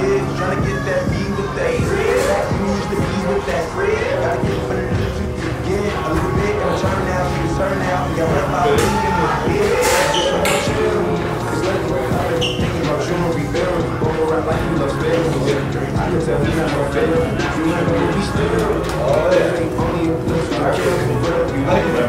kids, trying to get that B with that bread. Use the B's with that bread. Gotta get one of the two to get a little bit. Gonna turn out, you can turn out. You got one about me in the bed. Just so much to do. Cause let me work out and thinking about you and rebuild. You go around like you love fail. I can tell you not gonna fail. You ain't gonna be still. Oh, that ain't funny. I can't put up. You like it.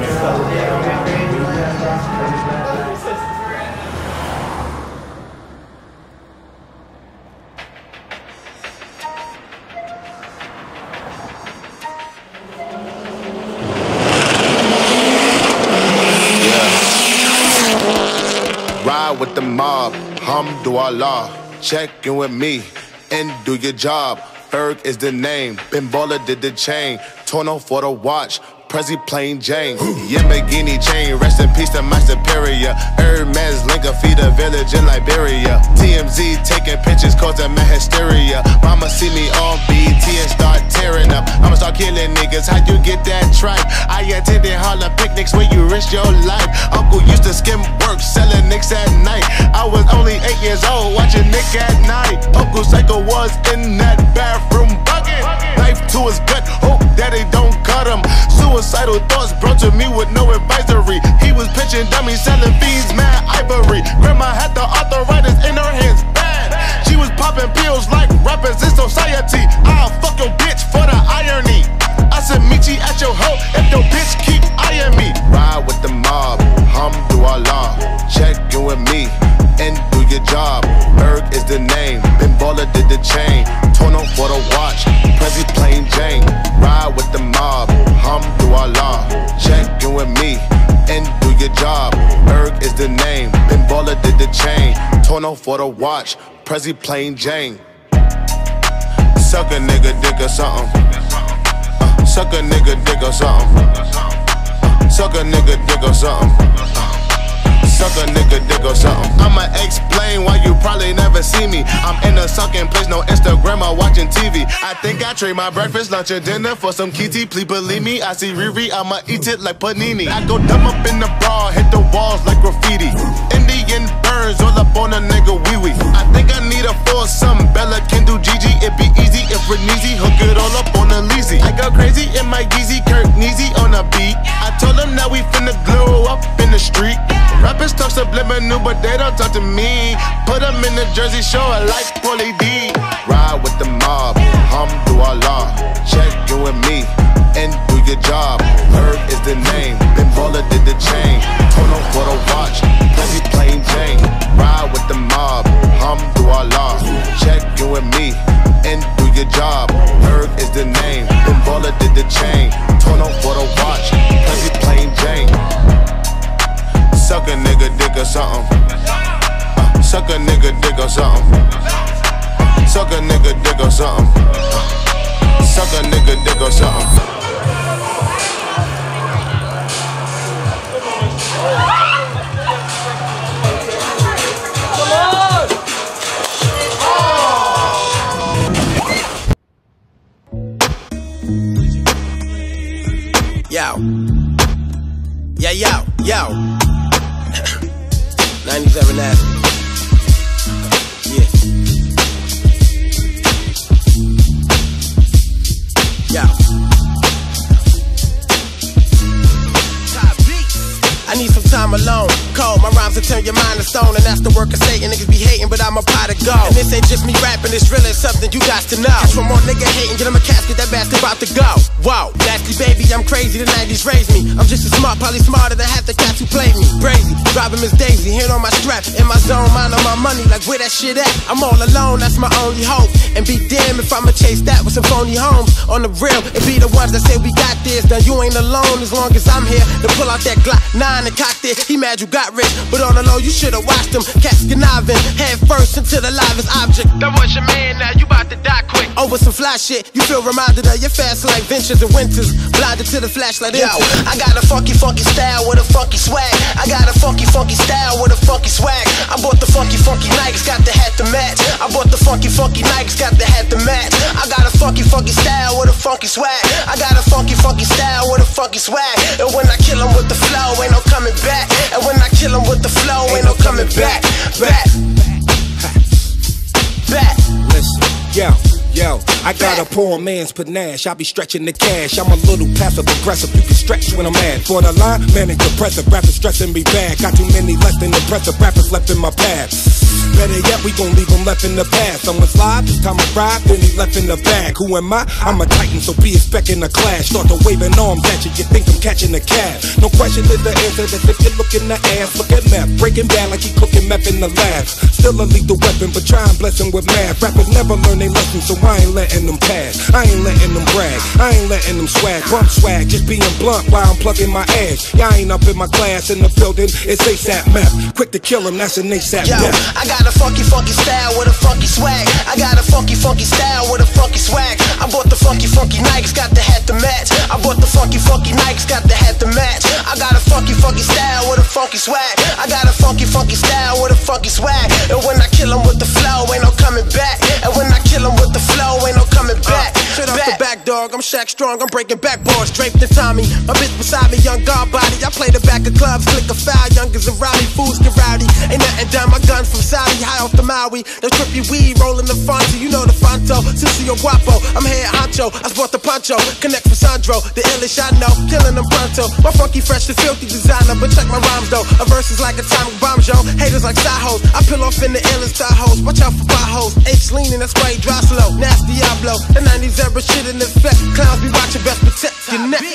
Ride with the mob, Alhamdulillah. Check in with me and do your job. Ferg is the name, Pinballer did the chain. Torno for the watch, Prezi plain Jane. Yamagini chain, rest in peace to my superior. Hermes Linka feed a village in Liberia. TMZ taking pictures causing my hysteria. Mama see me on BT and start tearing up. I'ma start killing niggas, how you get that tripe? I attended Harlem picnics where you risk your life. Uncle used to skim work, selling nicks at night. I was only 8 years old, watching Nick at night. Uncle Psycho was in that bathroom bucket. Knife to his gut, hope that they don't cut him. Suicidal thoughts brought to me with no advisory. He was pitching dummies, selling fiends, mad ivory. Grandma had the arthritis in her hands, bad. She was popping pills like rappers in society. I'll fuck your bitch for the irony. I said meet you at your hoe if your bitch keep eyeing me. Ride with the mob, Alhamdulillah. Check in with me and do your job. Ferg is the name, Pinballer did the chain. Torno for the watch, Prezi plain Jane. Ride with the mob, Alhamdulillah. Check in with me and do your job. Ferg is the name, Pinballer did the chain. Torno for the watch, Prezi plain Jane. Suck a nigga dick or something. Suck a nigga dick or something. Suck a nigga dick or something. Suck a nigga dick or something. I'ma explain why you probably never see me. I'm in a sunken place, no Instagram or watching TV. I think I trade my breakfast, lunch, and dinner for some kitty. Please believe me, I see Riri, I'ma eat it like panini. I go dumb up in the bra, hit the walls like graffiti. Indian burns all up on a nigga wee-wee. I think I need a foursome, Bella can do Gigi. It be easy if we're easy, hook it all up on a leasy. I go crazy in my Yeezy, Kirk Neezy on a beat. I told them that we finna glow up in the street. Rappers talk subliminal, but they don't talk to me. Put them in the Jersey Shore like Paulie D. Ride with the mob, Alhamdulillah. Check in with me and do your job. Ferg is the name, Pinballer did the chain. Torno for the watch, Prezi plain Jane. Ride with the mob, Alhamdulillah. Check in with me and do your job. Ferg is the name, Pinballer did the chain. Torno for the watch, Prezi plain Jane. Suck a nigga dick or something. Suck a nigga dick or something. Suck a nigga dick or something. Suck a nigga dick or something. Yo. Yeah, yo, yo. 97 Avenue. Yeah. Yo. I need some time alone. Cold, my rhymes will turn your mind to stone, and that's the work of Satan. Niggas be hating, but I'm a pot of gold. And this ain't just me rapping, it's really something you got to know. Catch one more nigga hating, get him a casket, that bastard about to go. Whoa, nasty baby, I'm crazy, the 90s raised me. I'm just as smart, probably smarter than half the cats who played me. Crazy, driving Miss Daisy, hand on my strap, in my zone, mind on my money, like where that shit at? I'm all alone, that's my only hope. And be damned if I'ma chase that with some phony homes. On the real, it be the ones that say we got this. Now you ain't alone as long as I'm here to pull out that Glock 9 and cock this. He mad you got rich, but on the low you should've watched him. Cats conniving, head first into the livest object. That was your man, now you about to die quick. Over some fly shit, you feel reminded of your fast life ventures and winters. Blinded to the flashlight. Yo, I got a funky style with a funky swag. I got a funky style with a funky swag. I bought the funky Nikes, got the hat to match. I bought the funky Nikes, got the hat to match. I got a funky style with a funky swag. I got a funky style with a funky swag. And when I kill 'em with the flow, ain't no coming back. And when I kill 'em with the flow, ain't no coming back. Back. Listen. Yo, I got a poor man's panache. I be stretching the cash. I'm a little passive aggressive. You can stretch when I'm mad. For the line, manic depressive. Rappers stressing me bad. Got too many less than impressive rappers left in my path. Better yet, we gon' leave them left in the past. Someone slide, this time I ride, then he left in the bag. Who am I? I'm a titan, so be expecting a clash. Start to waving arms at you, you think I'm catching a cab. No question is the answer, that's if you look in the ass. Look at meth, breaking down like he cooking meth in the lab. Still a lethal weapon, but try and bless him with math. Rappers never learn their lessons, so I ain't letting them pass. I ain't letting them brag, I ain't letting them swag. Bump swag, just being blunt while I'm plugging my ass. Y'all ain't up in my class in the building, it's ASAP meth. Quick to kill him, that's an ASAP Yo, death. I got a funky style with a funky swag. I got a funky style with a funky swag. I bought the funky Nikes, got the hat to match. I bought the funky Nikes, got the hat to match. I got a funky style with a funky swag. I got a funky style with a funky swag. And when I kill 'em with the flow, ain't no coming back. And when I kill 'em with the flow, ain't no coming back. Straight off the back, dog, I'm Shaq Strong, I'm breaking backboards, draped in Tommy. My bitch beside me, young guard body. I play the back of clubs, click a foul, youngers around me, fools get rowdy. Ain't nothing done, my gun from Saudi, high off the Maui. The trippy weed, rolling the Fonto, you know the Fonto. Sucio Guapo, I'm head honcho, I sport the poncho. Connect for Sandro, the illish I know, killing them pronto. My funky, fresh, and filthy designer, but check my rhymes though. A verse is like atomic bomb zone, haters like side-hoes. I peel off in the illest tie-hoes, watch out for potholes. H leaning, that's why he dry slow, nasty Diablo. The 90s era shit in effect, clowns be watching, best protect your neck.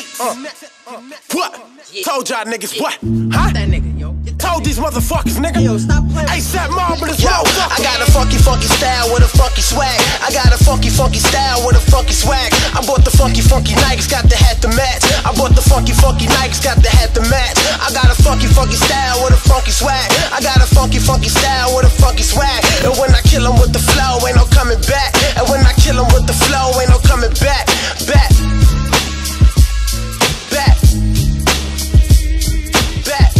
What? Told y'all niggas what? Huh? That nigga, yo. Told these motherfuckers, nigga. Yo, stop playing. ASAP Marble is yo. I got a funky style with a funky swag. I got a funky style with a funky swag. I bought the funky Nikes, got the hat to match. I bought the funky Nikes, got the hat to match. I got a funky style with a funky swag. I got a funky style with a funky swag. And when I kill 'em with the flow, ain't no coming back. And when I kill 'em with the flow, ain't no coming back. Back. Back. Back.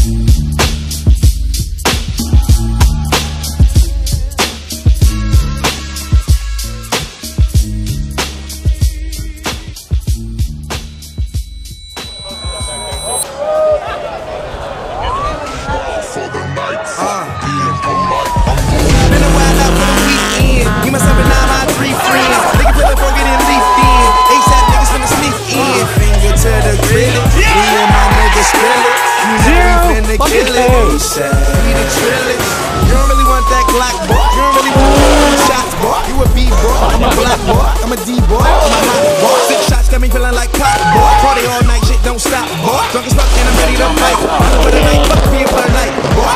Give myself a 9 my 3 friends. Nigga put the forget and leaf in. ASAP niggas finna sneak in. Finger to the grill. Me and my niggas spill it. You know we finna kill it. ASAP. We the trillin'. You don't really want that Glock, boy. You don't really want them shots, boy. You a B-boy. I'm a black boy. I'm a D-boy. I'm a hot boy. 6 shots got me feeling like pop, boy. Party all night, shit don't stop, boy. Drunk as fuck and I'm ready to fight. I'm for the night, fuck me for the night, boy.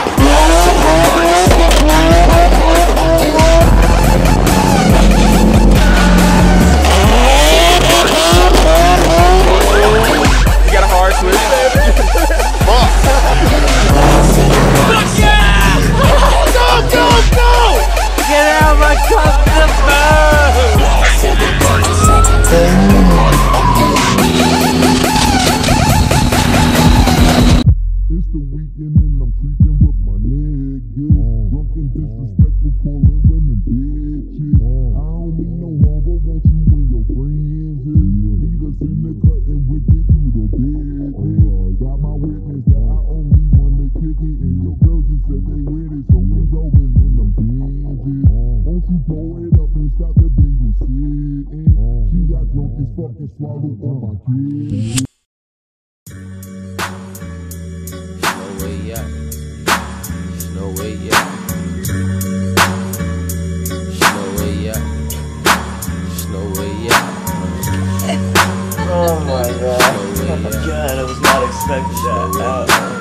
You got a hard switch. Fuck. Yeah! Go! Get out of my comfort It's the weekend and I'm creeping with my niggas. Drunk and disrespectful, calling women bitches. I don't mean no harm, but won't you and your friends meet us in the cut and we'll give you the business. Got my witness that I only wanna kick it, and your girl just said they with it, so we rolling in them Benzes. Won't you pull it up and stop the babysitting? She got drunk as fuck and swallowed all my kids. No way, yeah. No way, yeah. No way, yeah. Oh my god. Oh my god, I was not expecting that.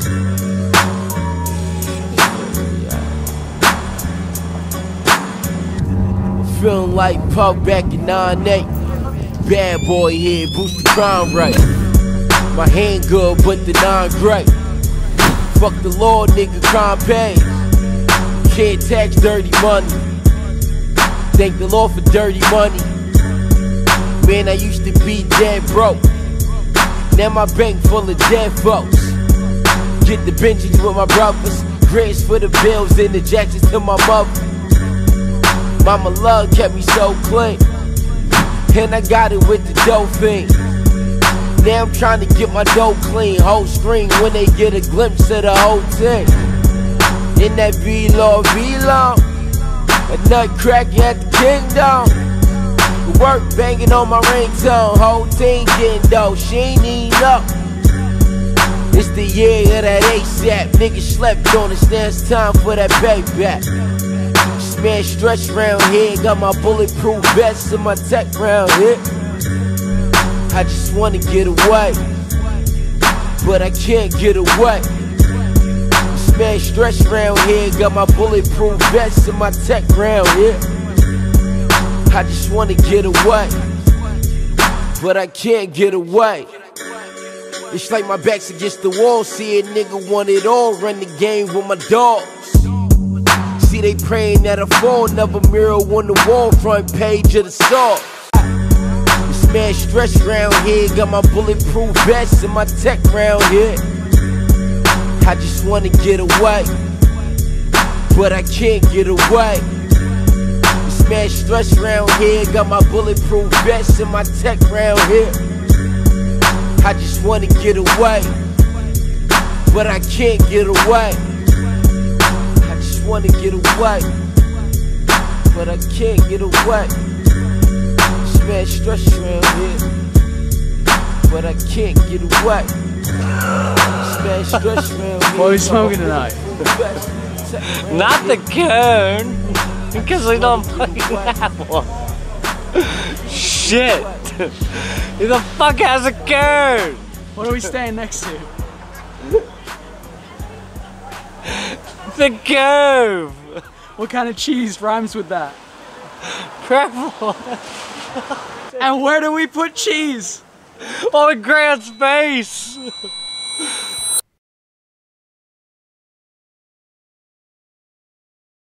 Feeling like Puff back in 9-8. Bad boy here, boost the crime rate. My hand good, but the 9 great. Fuck the law, nigga, crime pays. Can't tax dirty money. Thank the Lord for dirty money. Man, I used to be dead broke. Now my bank full of dead folks. Get the Benjis with my brothers. Grants for the bills and the Jacksons to my mother. Mama love kept me so clean. And I got it with the dope fiend. Now I'm trying to get my dough clean. Whole screen when they get a glimpse of the whole thing. In that V-Law, A nut cracking at the kingdom. Work banging on my ringtone. Whole team getting dough. She ain't even up. It's the year of that ASAP. Niggas slept on us, now it's time for that payback. Man stretch round here, got my bulletproof vest and my tech round here. I just wanna get away, but I can't get away. Man stretch round here, got my bulletproof vest and my tech round here. I just wanna get away, but I can't get away. It's like my back's against the wall, see a nigga want it all, run the game with my dogs. See they praying that I fall, never mirror on the wall, front page of the Star. This man stretch round here, got my bulletproof vest and my tech round here. I just wanna get away, but I can't get away. This man stretch round here, got my bulletproof vest and my tech round here. I just wanna get away, but I can't get away. I just wanna get away, but I can't get away. This man stretch around here, but I can't get away. This man stretch around here. What are we smoking tonight? Not the cone, because we don't fucking have one. Shit! Who the fuck has a cone? What are we staying next to? The Cove! What kind of cheese rhymes with that? Purple! And where do we put cheese? On Grant's face!